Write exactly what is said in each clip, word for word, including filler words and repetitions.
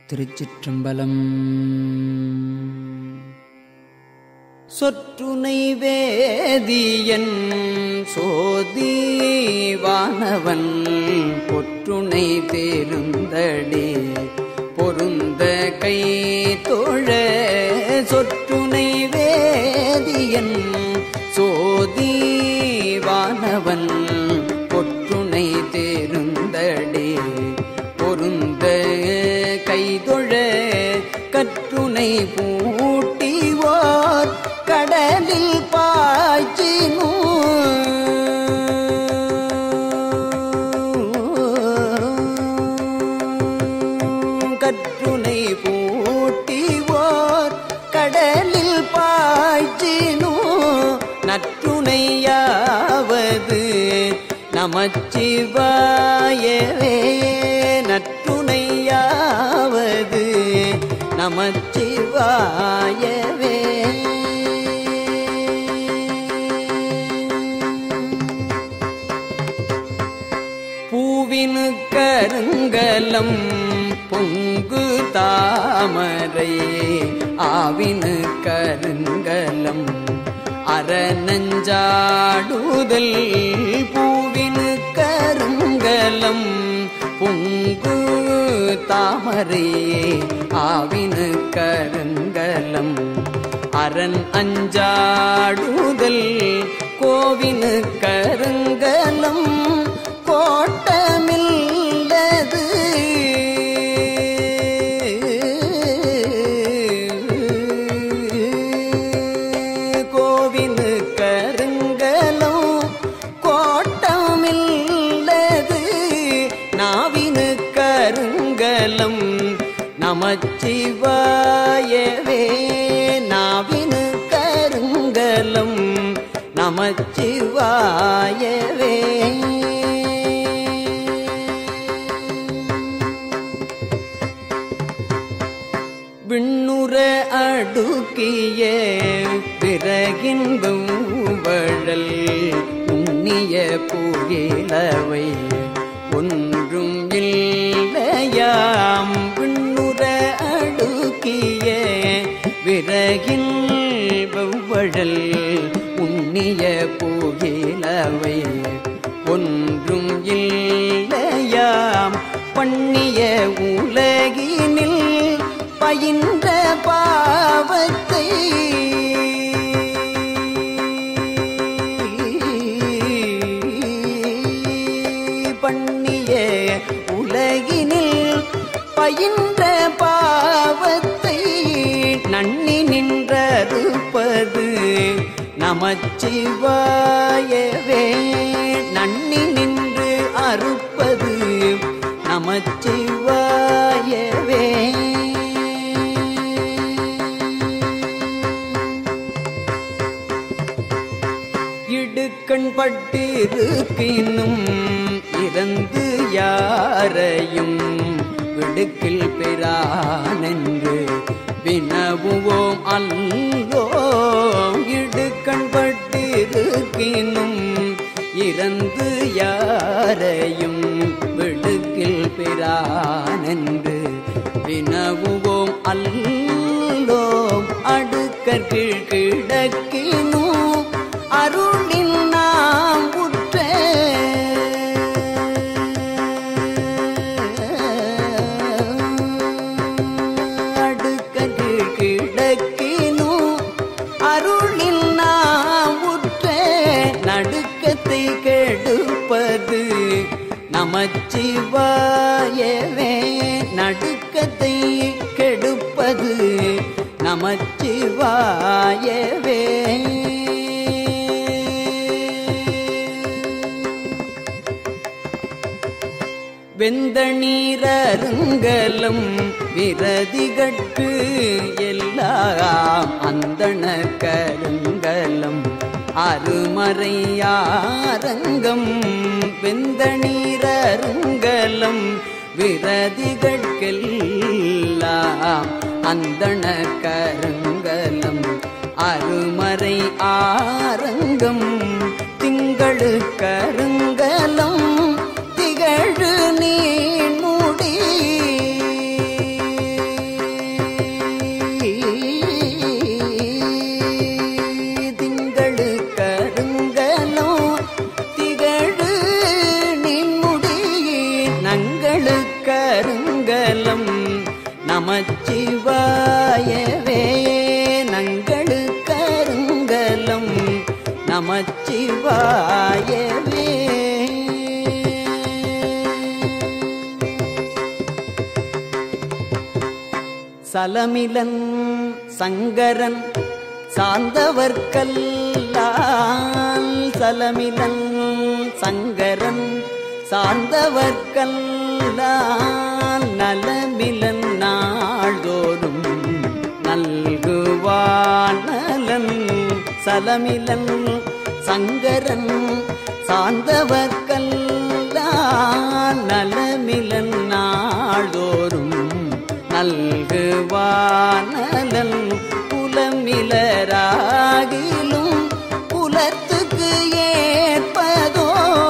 திருச்சிற்றம்பலம். சொற்றுனை வேதியன் சோதிவானவன் பொற்றுனை பேருந்தடி பொருந்த கை தோழ. சொற்றுனை வேதியன் சோதிவானவன் பொற்றுனை தேருந்தடி பொருந்த கைதொழ. கற்றுனை பூட்டிவோர் கடலில் பாய்ச்சினோ கற்றுனை பூட்டிவோர் கடலில் பாய்ச்சினோ. நற்றுணையாவது நமச்சிவாயவே. நற்றுணையாவது நமச்சிவாயவே. பூவினு கருங்கலம் பொங்கு தாமரை ஆவினு கருங்கலம் அறநஞ்சாடுதல். பூவினு கருங்கலம் பொங்கு தாமரை ஆவினு கருங்கலம் அரண் அஞ்சாடுதல். கோவினு கருங்கலம் கோட்டமில்லது. கோவினு கருங்கலம் கோட்டமில்லது. நாவினு கருங்கலம் நமச்சிவாயவே. நாவினு கருங்கலம் நமச்சிவாயவே. விண்ணுற அடுக்கிய பிறகின் வெவ்வழல் உண்ணிய புயலவை ஒன்றும் இல்லையாம். விண்ணுற அடுக்கிய விறகின் வெவ்வழல் உண்ணிய புயலவை ஒன்றும் இல்லையாம். பண்ணிய உலகினில் பயின்ற பாவத்தை பண்ணிய உலகினில் பயின்ற பாவத்தை நன்னி நின்றறுப்பது நமச்சிவாயவே. நன்னி நின்று அறுப்பது நமச்சிவாயவே. இடுக்கண் பட்டிருக்கினும் இறந்து யாரையும் விடுக்கில் பெறானென்று வினவுவோம் அல்லோம். இடுக்கண் பட்டிருக்கினும் இறந்து யாரையும் விடுக்கில் பெறானென்று வினவுவோம் அல்லோம். அடுக்கற்கீழ் கிடக்கினோ அருளில் நாம் உற்ற அடுக்கற்கீழ் கிடக்கினோ அருளில் நாம் உற்ற. நடுக்கத்தை கெடுப்பது நமச்சிவாயவே. நடுக்கத்தை கெடுப்பது நமச்சிவாயவே. வெந்த நீரருங்கலம் விரதிகட்கு எல்லாம் அந்தண கருங்கலம் அருமறையாரங்கம். வெந்த நீரருங்கலம் விரதிகட்கெல்லாம் அந்தண கருங்கலம் அருமறை ஆரங்கம். திங்களு கருங்கலம் திகழ் நீ முடி நமச்சிவாயவே நங்களு கருங்கலம் நமச்சிவாயவே. சலமிலன் சங்கரன் சார்ந்தவர்க்கல்லால் சலமிலன் சங்கரன் சார்ந்தவர்க்கல்லால் நலமிலன் நாள்தோறும் நல்குவானலன். சலமிலன் சங்கரன் சார்ந்தவர்க்கல்லால் நலமிலன் நாள்தோறும் நல்குவானலன். குலமிலராகிலும் குலத்துக்கு ஏற்பதோ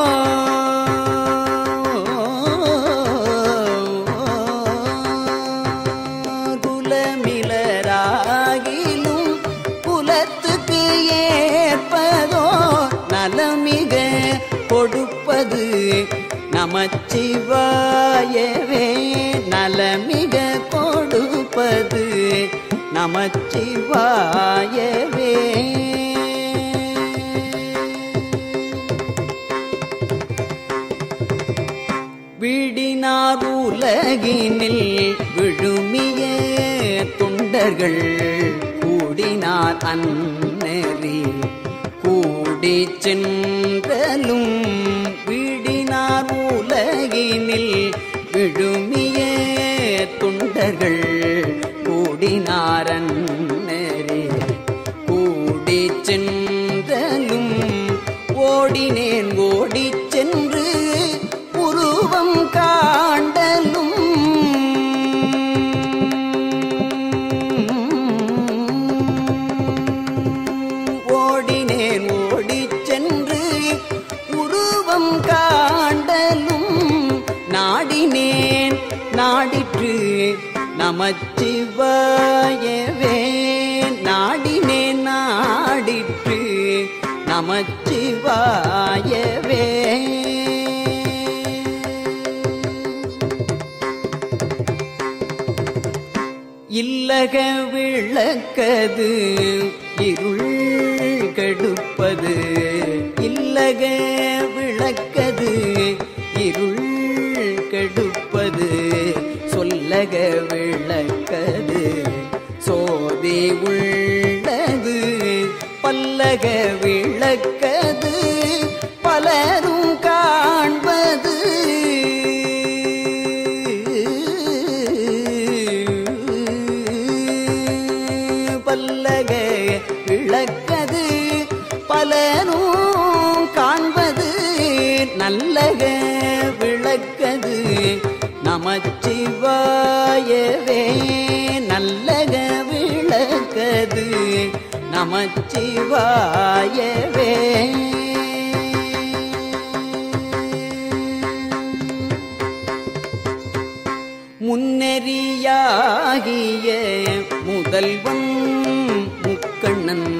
குலமிலராகிலும் குலத்துக்கு ஏற்பதோ நலமிக கொடுப்பது நமச்சிவாயவே. நலமிக கொடுப்பது நமச்சிவாயவே. விடினார் உலகினில் விழுமிய தொண்டர்கள் கூடினார் அந்நெறி கூடி சென்றலும். விடினார் உலகினில் விழுமிய தொண்டர்கள் கூடினாரன் நெறி கூடி சென்றலும். ஓடினேன் ஓடி சென்று உருவம் காண்டலும். ஓடினேன் ஓடி சென்று உருவம் காண்டலும். நாடினேன் நாடிற்று நமச்சிவாயவே. நாடினேன் நாடிற்று நமச்சிவாயவே. இல்லக விளக்கது இருள் கெடுப்பது. இல்லக விளக்கது இருள் கெடுப்பது. சொல்லக விளக்கது சோதி உள்ளது. பல்லக விளக்கது பலரும் காண்பது. பல்லக விளக்கது பலரும் காண்பது. நல்லக விளக்கது நமச்சிவாயவே. நல்லக விளக்கது நமச்சிவாயவே. முன்னெறியாகிய முதல்வன் முக்கண்ணன்.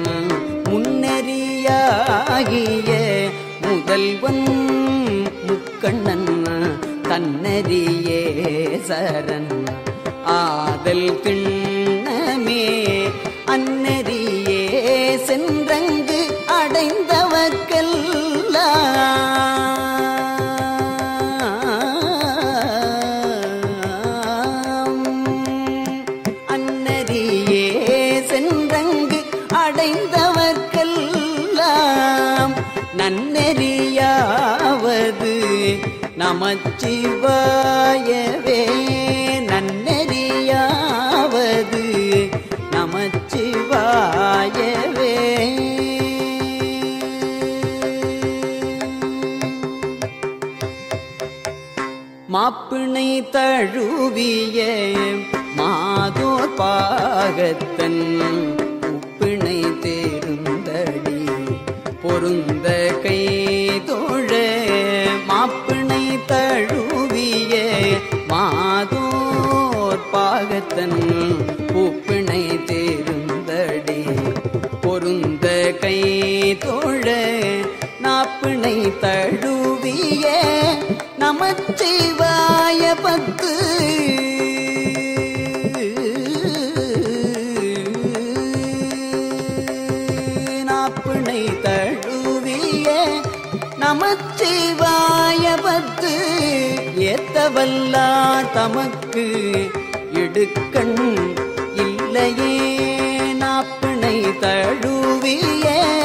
முன்னெறியாகிய முதல்வன் முக்கண்ணன் தன்னறியே சரண் ஆதல் திண்ணமே. அன்னறியே சென்றங்கு அடைந்தவர்க்கெல்லாம். அன்னறியே சென்றங்கு அடைந்தவர்க்கெல்லாம் நன்னெறியாவது நமச்சிவாயவே. நன்னெறியாவது நமச்சிவாயவே. மாப்பிணை தழுவிய மாதோர் பாகத்தன் உப்பிணை தேர்ந்தடி பொருந்த கை தோழ. மாப்பிணை தழுவிய மாதோர் பாகத்தன் உப்பிணை தேர்ந்தடி பொருந்த கை தோழ. நாப்பிணை தழுவிய நமச்சிவாய பத்து ஏத்தவல்லார் தமக்கு இடுக்கண் இல்லையே நாப்பிணை தழுவிய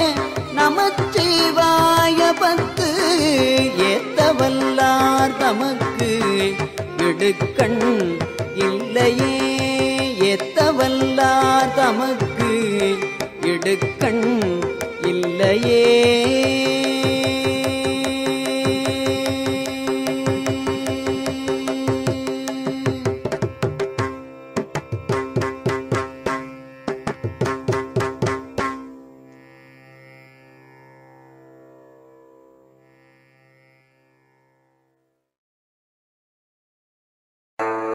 நமச்சிவாய பத்து ஏத்தவல்லார் தமக்கு இடுக்கண் இல்லையே ஏத்தவல்லார் தமக்கு இடுக்கண் இல்லையே.